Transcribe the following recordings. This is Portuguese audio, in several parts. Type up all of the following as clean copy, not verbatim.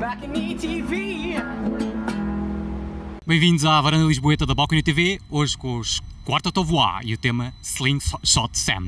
Bem-vindos à varanda lisboeta da Balcony TV, hoje com os Quarta Tovoá e o tema Slingshot Sam.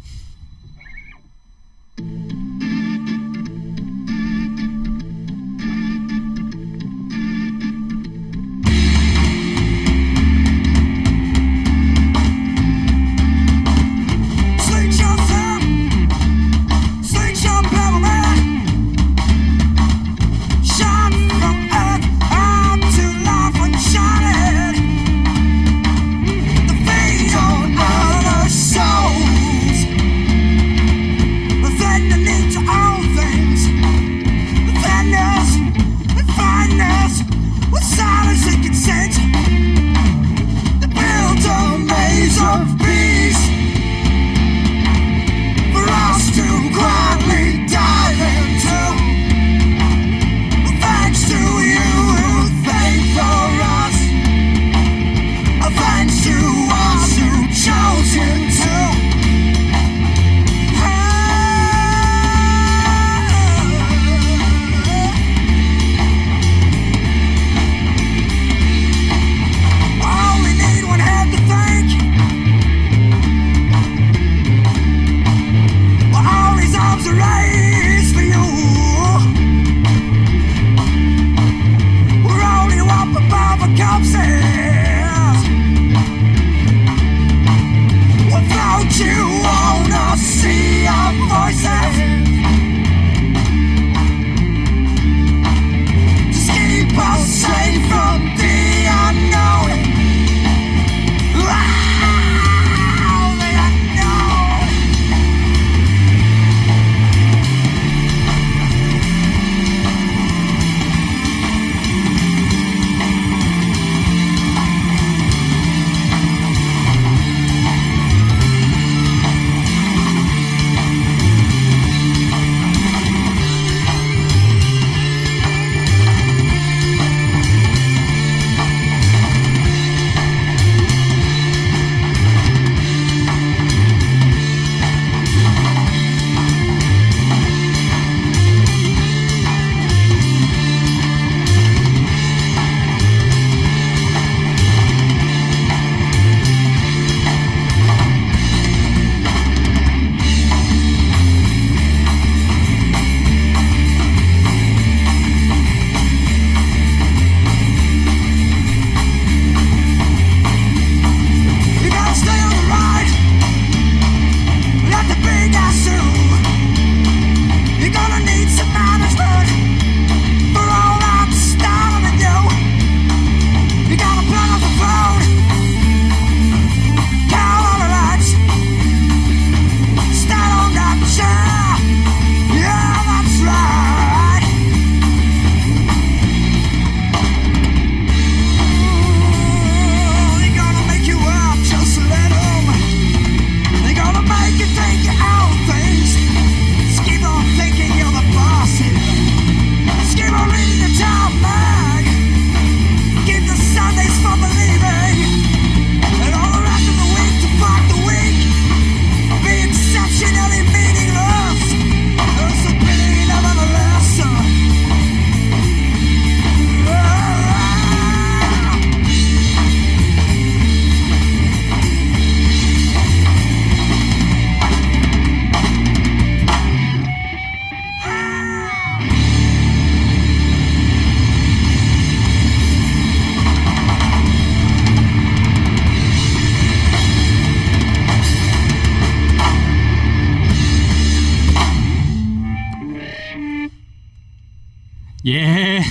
Yeah!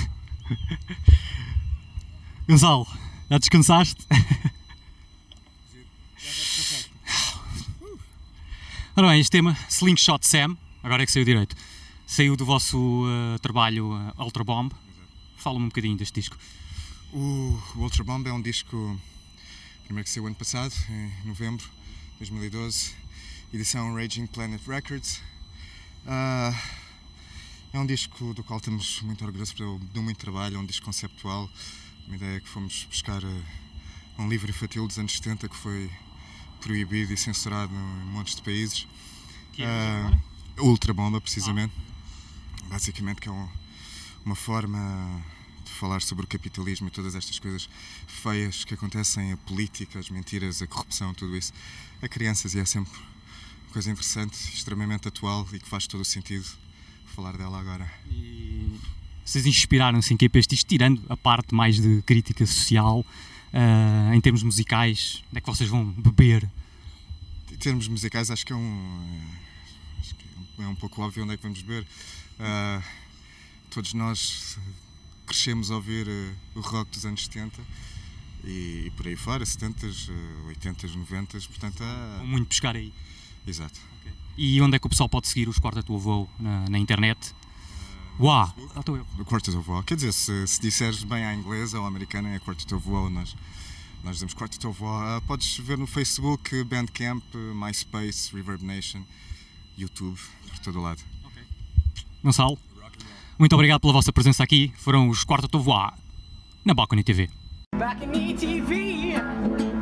Gonçalo, já descansaste? Ora bem, este tema, Slingshot Sam, agora é que saiu direito, saiu do vosso trabalho Ultra Bomb. Fala-me um bocadinho deste disco. O Ultra Bomb é um disco, primeiro que saiu ano passado, em novembro de 2012, edição Raging Planet Records. É um disco do qual estamos muito orgulhosos, deu muito trabalho, é um disco conceptual, uma ideia que fomos buscar a um livro infantil dos anos 70 que foi proibido e censurado em montes de países. Que é Ultra Bomba, precisamente. Basicamente que é uma forma de falar sobre o capitalismo e todas estas coisas feias que acontecem, a política, as mentiras, a corrupção, tudo isso, a crianças, e é sempre uma coisa interessante, extremamente atual e que faz todo o sentido falar dela agora. E vocês inspiraram-se em que para isto, tirando a parte mais de crítica social, em termos musicais, onde é que vocês vão beber? Em termos musicais, acho que é um pouco óbvio onde é que vamos beber. Todos nós crescemos a ouvir o rock dos anos 70 e por aí fora, 70s, 80s, 90s, portanto Vão muito pescar aí. Exato. Okay. E onde é que o pessoal pode seguir os Quarteto of Woe na internet? Uau! Estou eu. O Quarteto of Woe. Quer dizer, se disseres bem à inglesa ou à americana, é Quarteto of Woe. Nós dizemos Quarteto of Woe. Podes ver no Facebook, Bandcamp, MySpace, Reverb Nation, YouTube, por todo o lado. Okay. Gonçalo, muito obrigado pela vossa presença aqui. Foram os Quarteto of Woe na Balcony TV. Balcony TV.